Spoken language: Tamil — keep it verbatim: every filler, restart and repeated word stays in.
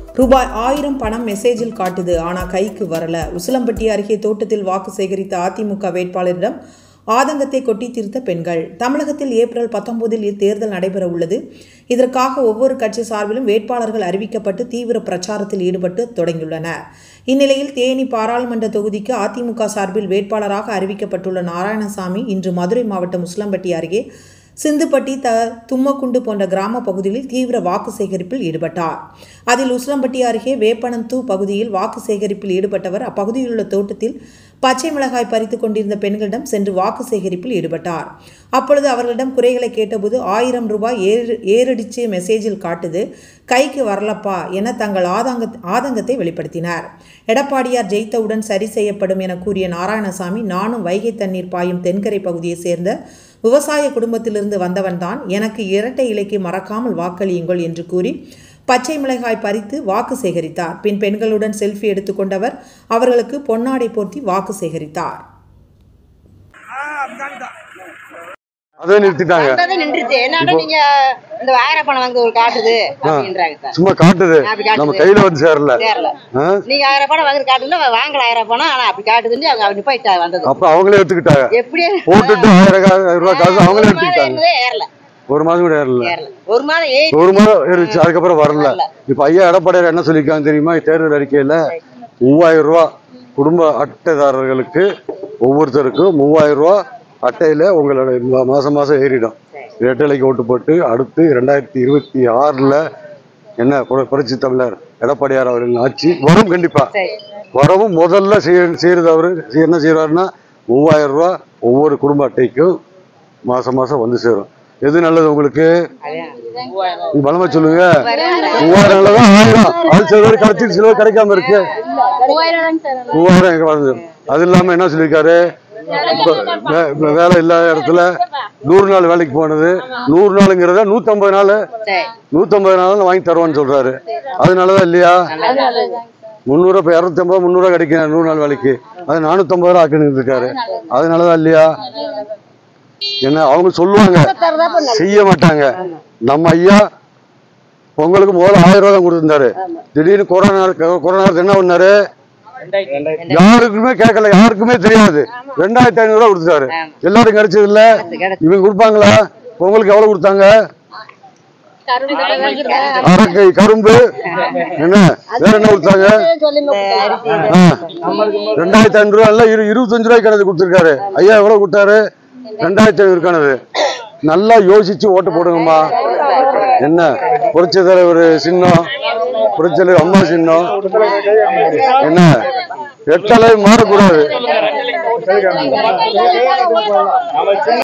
ரூபாய் ஆயிரம் பணம் மெசேஜில் காட்டுது, ஆனால் கைக்கு வரல. உசிலம்பட்டி அருகே தோட்டத்தில் வாக்கு சேகரித்த அதிமுக வேட்பாளரிடம் ஆதங்கத்தை கொட்டி தீர்த்த பெண்கள். தமிழகத்தில் ஏப்ரல் பத்தொன்பதில் தேர்தல் நடைபெற உள்ளது. இதற்காக ஒவ்வொரு கட்சி சார்பிலும் வேட்பாளர்கள் அறிவிக்கப்பட்டு தீவிர பிரச்சாரத்தில் ஈடுபட்டு தொடங்கியுள்ளனர். இந்நிலையில் தேனி பாராளுமன்ற தொகுதிக்கு அதிமுக சார்பில் வேட்பாளராக அறிவிக்கப்பட்டுள்ள நாராயணசாமி இன்று மதுரை மாவட்டம் உசிலம்பட்டி அருகே சிந்துப்பட்டி, த தும்மக்குண்டு போன்ற கிராம பகுதிகளில் தீவிர வாக்கு சேகரிப்பில் ஈடுபட்டார். அதில் உசிலம்பட்டி அருகே வேப்பனந்து பகுதியில் வாக்கு சேகரிப்பில் ஈடுபட்டவர் அப்பகுதியில் உள்ள தோட்டத்தில் பச்சை மிளகாய் பறித்து கொண்டிருந்த பெண்களிடம் சென்று வாக்கு சேகரிப்பில் ஈடுபட்டார். அப்பொழுது அவர்களிடம் குறைகளை கேட்டபோது ஆயிரம் ரூபாய் ஏறு ஏறடிச்சு மெசேஜில் காட்டுது, கைக்கு வரலப்பா என தங்கள் ஆதங்க ஆதங்கத்தை வெளிப்படுத்தினார். எடப்பாடியார் ஜெயித்தவுடன் சரி செய்யப்படும் என கூறிய நாராயணசாமி, நானும் வைகை தண்ணீர் பாயும் தென்கரை பகுதியை சேர்ந்த விவசாய குடும்பத்திலிருந்து வந்தவன்தான், எனக்கு இரட்டை இலைக்கு மறக்காமல் வாக்களியுங்கள் என்று கூறி பச்சை மிளகாய் பறித்து வாக்கு சேகரித்தார். பின் பெண்களுடன் செல்ஃபி எடுத்துக்கொண்டவர் அவர்களுக்கு பொன்னாடை போர்த்தி வாக்கு சேகரித்தார். அதை நிறுத்திட்டாங்க. சும்மா காட்டுது, நம்ம கையில வந்து சேரல. நீங்க ஆயிரம் பணம் வாங்கி காட்டுல வாங்கல ஆயிரம் பணம், ஆனா அப்படி காட்டுதுன்னு அவங்க அப்படி போயிட்டா வந்தது. அப்ப அவங்களே எடுத்துக்கிட்டாங்க. எப்படியே போட்டுட்டு ஆயிரம் ரூபாய் காசு அவங்களே எடுத்துக்கிட்டாங்க. ஏறல, ஒரு மாதம் கூட ஏறல. ஒரு மாதம் ஒரு மாதம் ஏறிச்சு, அதுக்கப்புறம் வரல. இப்ப ஐயா எடப்பாடியார் என்ன சொல்லிருக்காங்க தெரியுமா? தேர்தல் அறிக்கையில மூவாயிரம் ரூபாய் குடும்ப அட்டைதாரர்களுக்கு ஒவ்வொருத்தருக்கும் மூவாயிரம் ரூபாய் அட்டையில உங்களோட மாசம் மாசம் ஏறிடும். இரட்டைலைக்கு ஓட்டு போட்டு அடுத்து இரண்டாயிரத்தி இருபத்தி ஆறுல என்ன புரட்சி தமிழர் எடப்பாடியார் அவர்கள் ஆட்சி வரும். கண்டிப்பா வரவும். முதல்ல செய்யறது அவரு என்ன செய்யறாருன்னா மூவாயிரம் ரூபாய் ஒவ்வொரு குடும்ப அட்டைக்கும் மாசம் மாசம் வந்து சேரும். எது நல்லது உங்களுக்கு? பலமா சொல்லுங்க. மூவாயிரம் நல்லதா ஆயிரம்? அது சில பேர் கிடைச்சி சில பேர் கிடைக்காம இருக்கு. மூவாயிரம். அது இல்லாம என்ன சொல்லியிருக்காரு? வேலை இல்லாத இடத்துல நூறு நாள் வேலைக்கு போனது, நூறு நாளுங்கிறத நூத்தி ஐம்பது நாள் நூத்தி ஐம்பது நாள் வாங்கி தருவான்னு சொல்றாரு. அதனாலதான் இல்லையா? முன்னூறு இப்ப இருநூத்தி ஐம்பது முன்னூறு ரூபா கிடைக்கும் நூறு நாள் வேலைக்கு, அது நானூத்தி ஐம்பது ரூபா ஆக்குன்னு இருக்காரு. அதனாலதான் இல்லையா? என்ன அவங்க சொல்லுவாங்க, செய்ய மாட்டாங்க. நம்ம ஐயா பொங்கலுக்கு முதல்ல ஆயிரம் ரூபாய் தான் கொடுத்திருந்தாரு. திடீர்னு கொரோனா கொரோனா என்ன பண்ணாரு? யாருக்குமே கேட்கல, யாருக்குமே தெரியாது. ரெண்டாயிரத்தி ஐநூறு ரூபாய் கொடுத்தாரு. எல்லாரும் கிடைச்சது இல்ல. இவங்க கொடுப்பாங்களா? பொங்கலுக்கு எவ்வளவு கொடுத்தாங்க? அரக்கை கரும்பு என்ன வேற என்ன கொடுத்தாங்க? ரெண்டாயிரத்தி ஐநூறு ரூபாய் இல்ல இருபத்தஞ்சு ரூபாய்க்கு கணக்கு கொடுத்திருக்காரு. ஐயா எவ்வளவு கொடுத்தாரு? ரெண்டாயிரத்தி ஐநூறு கணக்கு. நல்லா யோசிச்சு ஓட்டு போடுங்கம்மா. என்ன புரட்சி தலைவர் சின்னம், புரட்சி தலைவர் அம்மா சின்னம். என்ன எட்டளவு மாறக்கூடாது.